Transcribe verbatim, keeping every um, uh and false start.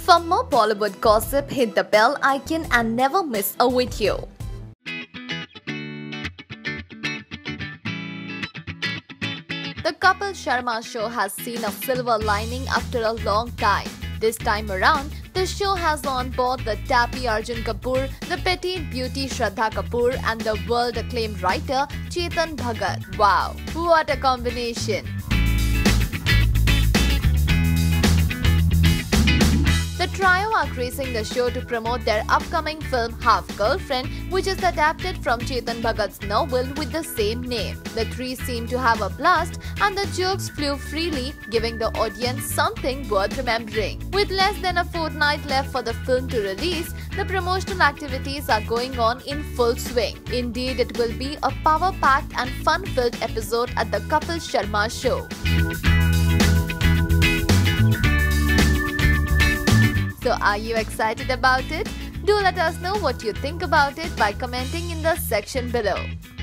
For more Bollywood gossip, hit the bell icon and never miss a video. The Kapil Sharma show has seen a silver lining after a long time. This time around, the show has on board the tappy Arjun Kapoor, the petite beauty Shraddha Kapoor, and the world-acclaimed writer Chetan Bhagat. Wow, what a combination! The trio are gracing the show to promote their upcoming film Half Girlfriend, which is adapted from Chetan Bhagat's novel with the same name. The three seem to have a blast and the jokes flew freely, giving the audience something worth remembering. With less than a fortnight left for the film to release, the promotional activities are going on in full swing. Indeed, it will be a power-packed and fun-filled episode at the Kapil Sharma show. So are you excited about it? Do let us know what you think about it by commenting in the section below.